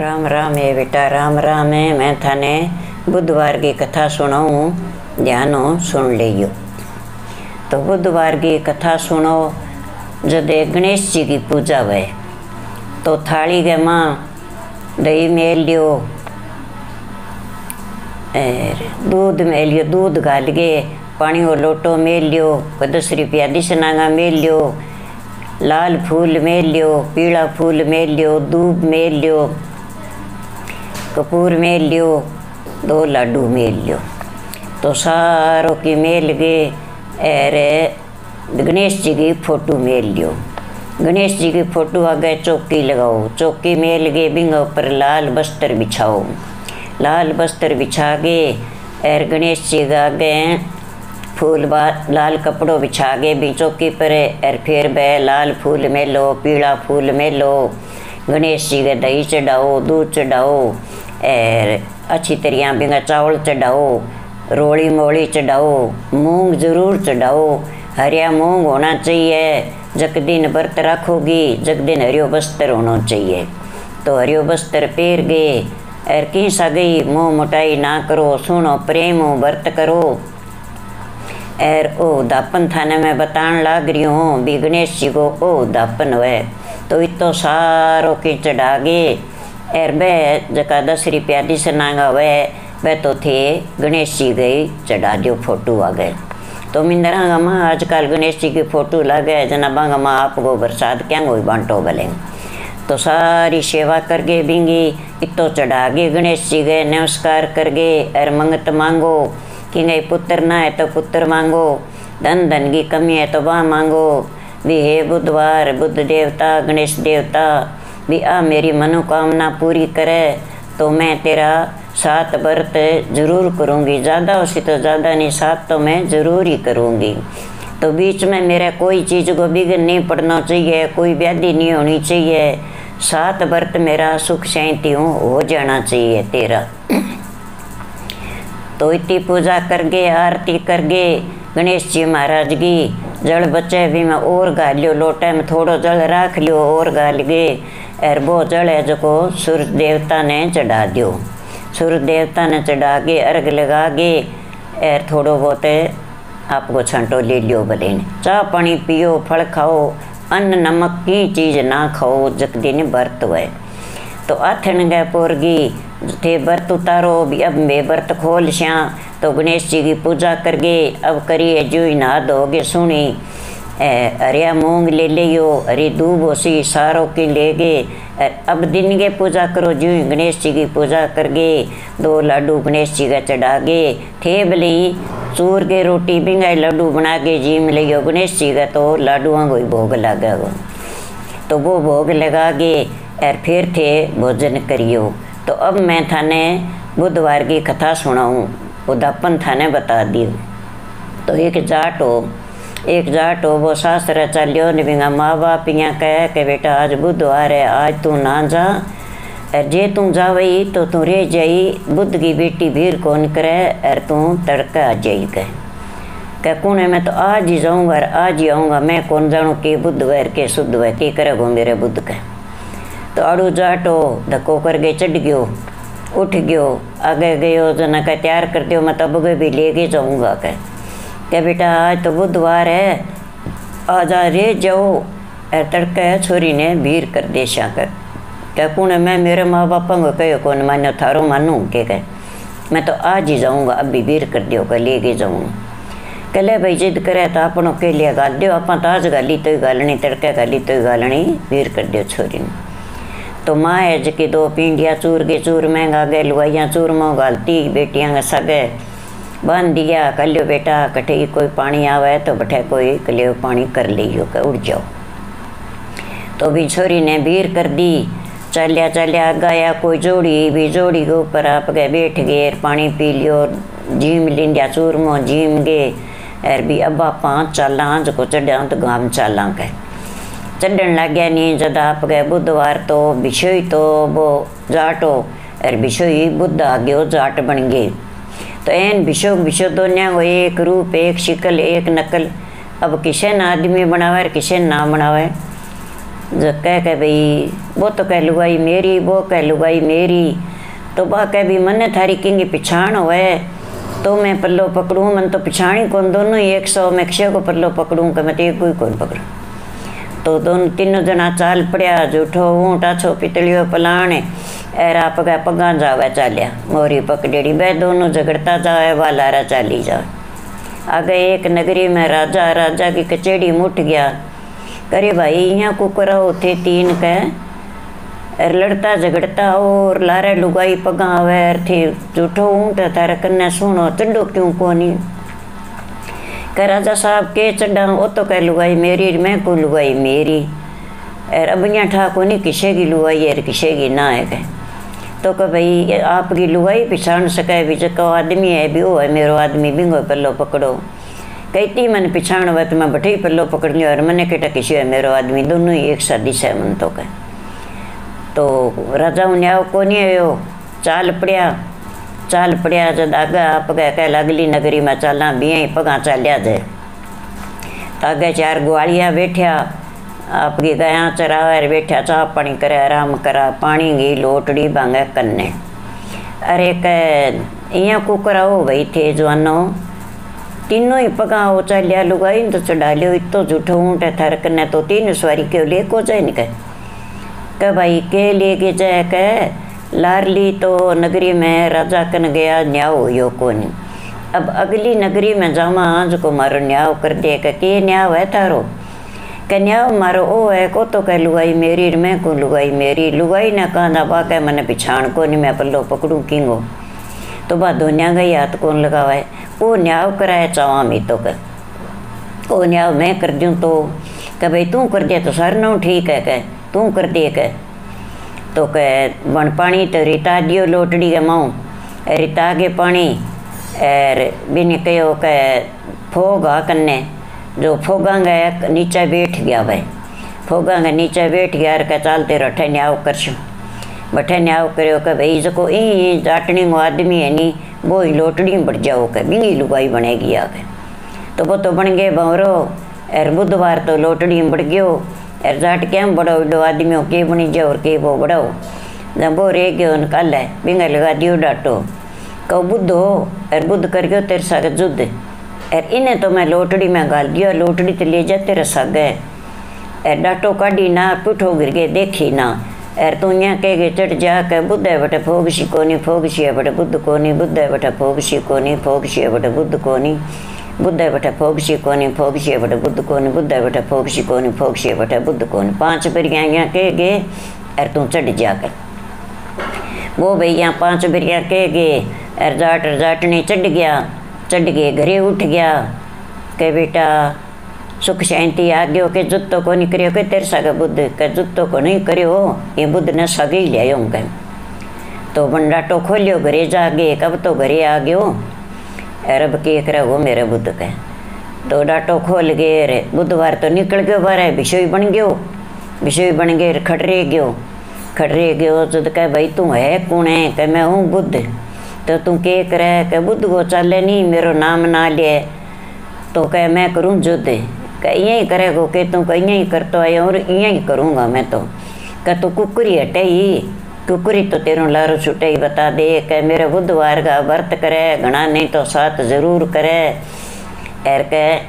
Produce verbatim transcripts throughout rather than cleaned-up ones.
राम राम है बेटा, राम राम है। मैं थाने बुधवार की कथा सुनाऊँ, ध्यानो सुन लियो। तो बुधवार की कथा सुनो। जब गणेश जी की पूजा हुए तो थाली के माँ दही मेल लियो, दूध मेल लियो, दूध गाल के पानी और लोटो मेल लियो, दस रुपया दिसनागा मेल लियो, लाल फूल मेल लियो, पीला फूल मेल लियो, दूब मेल लियो, कपूर मेल लियो, दो लाडू मेल लियो। तो सारों की मेल के अरे गणेश जी की फोटो मेल लियो। गणेश जी की फोटो आगे चौकी लगाओ, चौकी मेल के बिंगा ऊपर लाल बस्तर बिछाओ, लाल बस्तर बिछा के और गणेश जी का आगे फूल बार लाल कपड़ो बिछा के भी चौकी पर और फिर वह लाल फूल मेलो, पीला फूल मेलो, गणेश जी के दही चढ़ाओ, दूध चढ़ाओ और अच्छी तरह बिंगा चावल चढ़ाओ, रोली मोली चढ़ाओ, मूंग जरूर चढ़ाओ, हरिया मूंग होना चाहिए। जग दिन व्रत रखोगी जग दिन हरियो बस्तर होना चाहिए। तो हरियो बस्तर पेर गए और की सा गई मुँह मोटाई ना करो, सुनो प्रेम व्रत करो। और ओ दापन थाने में बतान लाग रही हूँ भी गणेश जी को ओ दापन हुए। तो इतो सारों की चढ़ा गए और वह जका दस रुपया दिसनागा हुए वह तो थे गणेश जी गई चढ़ा दियो फोटो आ गए। तो मिंदरा गमा आजकल गणेश जी की फोटो लगे जना गमा आपको बरसात क्या कोई बांटो भले। तो सारी सेवा करके बिंगी इतो चढ़ा गए गणेश जी गए, नमस्कार कर गए और मंगत मांगो कि गई पुत्र ना है तो पुत्र मांगो, धन धन की कमी है तो वह मांगो। भी हे बुधवार बुद्ध देवता गणेश देवता भी आ मेरी मनोकामना पूरी करे तो मैं तेरा सात व्रत जरूर करूँगी, ज़्यादा उसी तो ज़्यादा नहीं, सात तो मैं ज़रूर ही करूँगी। तो बीच में मेरा कोई चीज़ को बिगड़ नहीं पड़ना चाहिए, कोई व्याधि नहीं होनी चाहिए, सात व्रत मेरा सुख शांति हो जाना चाहिए तेरा। तो इतनी पूजा करके आरती करके गणेश जी महाराज की जल बचे भी मैं और गाल लियो, लोटे में थोड़ो जल रख लियो और गाल गए और वो जल है जो को सूर्य देवता ने चढ़ा दियो। सूर्य देवता ने चढ़ा के अर्घ लगा के और थोड़ो बहुत आपको छंटो ले लियो भले। चाह पानी पियो, फल खाओ, अन्न नमक की चीज़ ना खाओ जग दिन व्रत हुए। तो आथन गए पोरगी थे व्रत उतारो भी अब मैं व्रत खोल श्या। तो गणेश जी की पूजा करके अब करिए जो ही नहा धोगे सुनी हरिया मूंग ले लियो, हरी दूब होसी सारों की ले गए। अब दिन के पूजा करो जो ही गणेश जी की पूजा करके दो लाडू गणेश जी का चढ़ा गए थे भले चूर के रोटी बिंगाई लड्डू बना के जीम लियो गणेश जी का। तो लाडुआ को भोग लगा वो, तो वो भोग लगा के और फिर थे भोजन करियो। तो अब मैं थाने बुधवार की कथा सुनाऊँ, उदापन थाने बता दियो। तो एक जाट हो एक जाट हो वो शास्त्र चलियो निभिंगा माँ बाप यहाँ कह के बेटा आज बुधवार है आज तू ना जा, और जे तू जावई तो तू रह जाई, बुद्ध की बेटी भीड़ कौन करे और तू तड़का आ जाई कह कह कौन है। मैं तो आज ही जाऊँगा और आज ही आऊँगा, मैं कौन जानूँ कि बुधवार के शुद्ध है के करेगो मेरे बुद्ध कह। तो अड़ू जाटो धक्को कर गए चढ़ गयो, उठ गयो, आगे गयो जना कह तैयार कर दियो मैं तब भी ले के जाऊँगा कह क्या बेटा आज तो बुधवार है आज आ रे जाओ। और तड़का छोरी ने भीड़ कर देशा कर क्या कौन है। मैं मेरे माँ बापा को कहो कौन मानो थारो मानूँ के कह मैं तो आज ही जाऊँगा, अब भी भीड़ कर दियो कह ले के जाऊँगा। कहले भाई जिद करे तो अपनों के लिए गाल दियो, आप तो आज गाली तो ही गालनी, तड़का गाली तो ही गालनी, भीड़ कर दियो छोरी ने। तो माँ है जबकि दो पिंडिया चूर के चूर महंगा गए, लुआइया चूर में गालती बेटियाँ का सगे बांध दिया। कलियो बेटा कटे कोई पानी आवे तो बठे कोई कलियो पानी कर लियो के उड़ जाओ। तो भी छोरी ने भीड़ कर दी, चलिया चलिया गया कोई जोड़ी भी जोड़ी के ऊपर आप गए बैठ गए, पानी पी लियो, जीम लिंडिया चूर में जीम गए और भी अब आप चला जो चढ़ा तो गाम चला गए चढ़न लग गया नहीं। जब आप गए बुधवार तो बिछोई तो वो जाटो और बिछोई बुद्ध आ गयो जाट बन गए। तो एन बिशो बिशो दोनों को एक रूप एक शिकल एक नकल। अब किसे न आदमी बनावे किसे ना बनावे। जो कह के भाई वो तो कह लुगाई मेरी, वो कह लुगाई मेरी, तो बा कह भी मने थारी किंगी पिछाण होवे तो मैं पल्लो पकड़ूँ, मन तो पिछाणी कौन, दोनों ही एक सौ में क्षय को पल्लो पकड़ूँ कि मैं तो एक कोई कौन पकड़ूँ। तो दोनों तीनों जना चाल पड़िया, जूठो ऊँट आछो पितलियो पलाण एर आप गए पगा जावे चालिया, मोरी पकड़ेड़ी बे दोनों झगड़ता जाए वालारा चाली जाए। आगे एक नगरी में राजा, राजा की कचेड़ी मुट गया, करे भाई यहाँ कुकरा होते तीन कह एर लड़ता झगड़ता और लारे लुगाई पगा आवे थे जूठो ऊँट थारे कन्ने सुनो चढ़ो क्यों कोनी। कह राजा साहब के चढ़ा, वो तो कह लुगाई मेरी, मैं को लुगाई मेरी, एर अब यहाँ ठा कोनी किसे की लुगाई एर किसे की ना है कह। तो कह भाई आपकी लुगाई पिछाण सके भी जो आदमी है भी वो है मेरो आदमी, बिंगो पल्लो पकड़ो। कहती मन पिछाण हुआ तो मैं बठे ही पल्लो पकड़ लियो और मने केटा किसी है मेरो आदमी, दोनों ही एक सा दिशा है मन तो कह। तो राजा न्याव को नहीं आयो, चाल पड़िया चाल पड़िया जब आगे आप गए कह अगली नगरी में चलना भी पगा चालिया जाए। तो आगे चार ग्वालिया बैठा, आपकी गया चरावे बैठा, चाह पानी करे आराम करा, पानी की लोटड़ी भांगे कन्ने। अरे कह यहाँ कुकरा हो गई थे जवानो, तीनों ही पगा हो चालिया लुगाई तो चढ़ा लियो, इतो झूठो ऊँट है थारे कन्ने, तो तीन सवारी क्यों ले को जाए नहीं कह। कह भाई के लेके जाए कह लारली तो नगरी में राजा कन गया, न्याव हो कोनी। अब अगली नगरी में जावा जो मारो न्याव कर दे, के न्याव है थारो, कह न्याव मारो ओ है को तो कह लुगाई मेरी, मैं को लुगाई मेरी, लुगाई ने कहा बा कह मैंने पिछाण को नहीं मैं पल्लो पकड़ूँ किंगो। तो बा दोनिया गई हाथ कौन लगावा है, ओ न्याव कराए चावा मी तो कह, ओ न्याव मैं कर दूँ तो कह भाई तू कर दिया तो सर ना ठीक है कह, तू कर दे कह। तो कह बन पानी तो रिता दियो लोटड़ी के माऊ, रिता के पानी एर बिन कहो कह फोगा कन्ने, जो फोगांगे नीचे बैठ गया भाई, फोगांगे नीचे बैठ गया और कह चालते रठे न्याव करशूँ, बठे न्याव करो कह भाई जो ई जाटनी को आदमी है नी वो ही लोटड़ी में बढ़ जाओ कह बिंगी लुगाई बनेगी आगे। तो वो तो बन गए बवरो एर बुधवार तो लोटड़ी में बढ़ गयो, एर जाट क्या बड़ो बड़ो आदमियों के बनी जाओ और के वो बढ़ाओ, जब वो रह गयो कल है बिंगा लगा दियो डाटो, कहो बुद्ध हो एर बुद्ध कर गयो तेरे सागे जुद्ध, एर इन्हें तो मैं लोटड़ी में गाल दियो, लोटड़ी तो ले जा तेरे सागे, एर डाटो काढ़ी ना पुठो गिर गए देखी ना, एर तू यहाँ कह गए चढ़ जा के बुद्ध है बटे फोगसी कोनी, फोगसी है बटे बुद्ध कोनी, बुद्ध है बटे फोगसी कोनी, फोगसी है बटे बुद्ध कोनी, बुद्ध है बटे फोगसी कोनी, फोगसी है बटे बुद्ध कोनी, बुद्ध है बटे फोगसी कोनी, फोगसी है बटे बुद्ध कोनी। पांच बिरिया यहाँ कह गए एर तू चढ़ जाकर, वो भाई यहाँ पांच बिरिया कह गए एर जाट जाटनी चढ़ गया, चढ़ गए घरे उठ गया, के बेटा सुख शांति आ गयो, के जुत्तो को नहीं करियो, के तेरे सागे बुद्ध के जुत्तो को नहीं करियो, ये बुद्ध ने सगे ही लिया कह। तो बंडाटो खोलियो घरे जा गए, कब तो घरे आ गयो अरब के करे वो मेरे बुद्ध कह। तो डाटो खोल गए रे बुधवार तो निकल गयो बारे, विषय बन गयो, विषय बन गए खटरे गयो, खटरे गयो जद कह भाई तू है कौन है, कह मैं हूँ बुद्ध। तो तू के करे, कह बुद्ध को चले नहीं मेरो नाम ना ले, तो कह मैं करूँ युद्ध, कह यही करेगो, के तू कह यही करतो आयो और यही करूँगा मैं तो, कह तू कुकुरी हटे ही, कुकुरी तो तेरों लारो छुटे ही बता दे, कह मेरे बुधवार का व्रत करे घना नहीं तो साथ जरूर करे, एर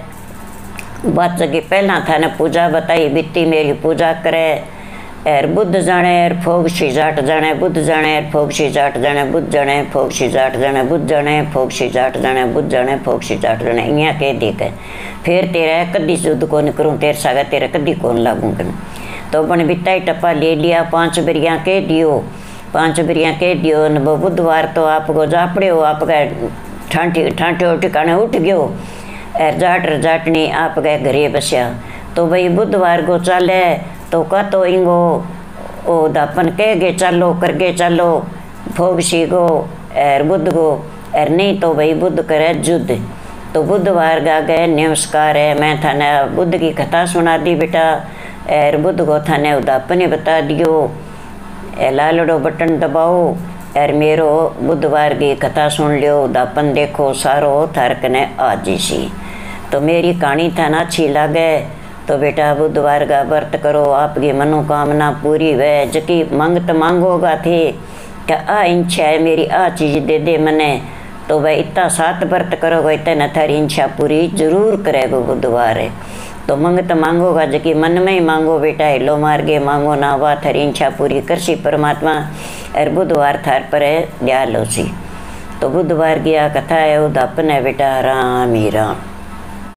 कह बात जगह पहला थाने पूजा बताई बीती मेरी पूजा करे, एर बुद्ध जाने एर फोगसी जाट जाने, बुद्ध जाने एर फोगसी जाट जाने, बुद्ध जाने फोगसी जाट जाने, बुद्ध जाने फोगसी जाट जाने, बुद्ध जाने फोगसी जाट जाने, यहाँ कह दे के फिर तेरा कदी शुद्ध कौन करूँ, तेरे सागा तेरा कदी कौन लागू करूँ। तो बन बिताई टप्पा ले लिया, पांच बिरिया कह दियो, पांच बिरिया कह दियो न वो बुधवार तो आपको जापड़े हो, आपका ठांठी ठांठे ठिकाने उठ गयो, एर जाट जाटनी आप गए घरे बसिया। तो भाई बुधवार को चले तो का तो इंगो ओ दापन कह गए चलो कर गए चलो फोगसी गो एर बुद्ध गो, एर नहीं तो भाई बुद्ध करे युद्ध। तो बुधवार गा गए नमस्कार है, मैं थाने बुद्ध की कथा सुना दी बेटा, एर बुद्ध को थाने उदापन बता दियो, ए लालड़ो बटन दबाओ एर मेरो बुधवार की कथा सुन लियो, उदापन देखो सारो थार कने आजी सी। तो मेरी कहानी थाना अच्छी लगे तो बेटा बुधवार का व्रत करो, आपकी मनोकामना पूरी वे। जकी मंगत मांगोगा थे कि आ इच्छा है मेरी, आ चीज़ दे दे मने, तो वह इतना सात व्रत करोगे इतना थारी इच्छा पूरी जरूर करेगो बुधवार है। तो मंगत मांगोगा जकी मन में ही मांगो बेटा, हिलो मार्गे मांगो ना, वह थारी इच्छा पूरी करसी परमात्मा। और बुधवार थार पर है दयालो सी। तो बुधवार की आ कथा है उदापन है बेटा, राम ही राम।